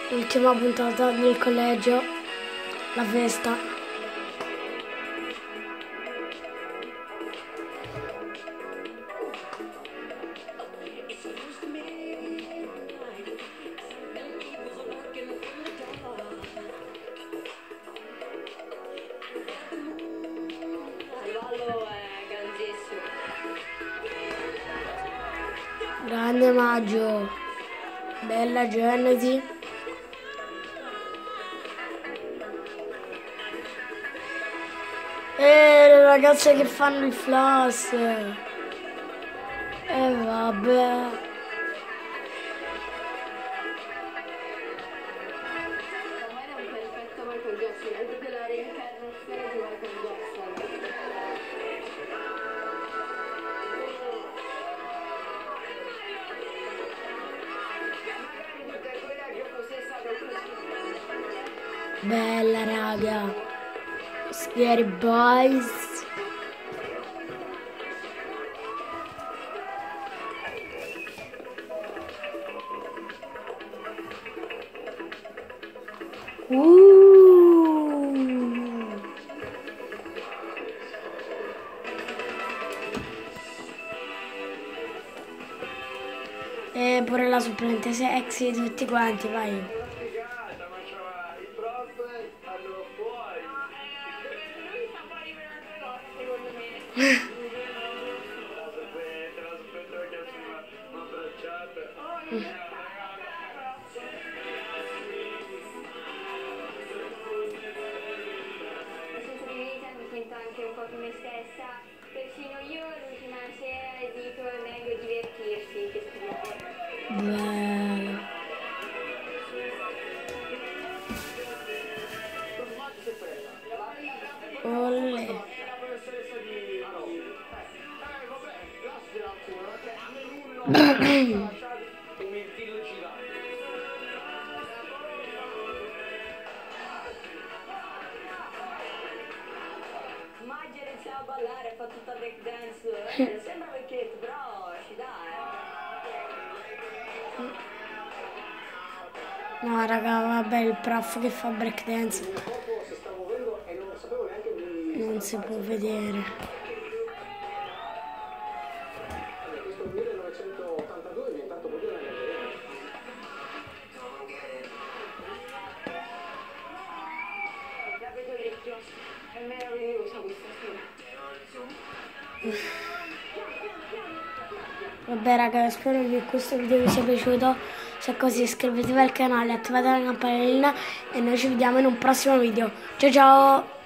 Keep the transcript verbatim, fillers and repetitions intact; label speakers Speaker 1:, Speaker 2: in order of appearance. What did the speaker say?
Speaker 1: Ultima puntata del collegio, la festa. Grande Maggio, bella Genesi. E le ragazze che fanno il floss. E vabbè. Bella raga, Scary Boys. Uh. E pure la supplente sexy tutti quanti, vai.
Speaker 2: Anche un po' come me stessa, persino io l'ultima sera dico è meglio divertirsi che studiare.
Speaker 1: Bello. Olle.
Speaker 2: Maggia inizia a ballare, fa tutta break dance, eh, sembra vecchietto, però ci dà, eh.
Speaker 1: No raga, vabbè, il prof che fa breakdance non si può vedere.
Speaker 2: È meravigliosa questa sera.
Speaker 1: Vabbè raga, spero che questo video vi sia piaciuto. Se è così iscrivetevi al canale, attivate la campanellina e noi ci vediamo in un prossimo video. Ciao ciao!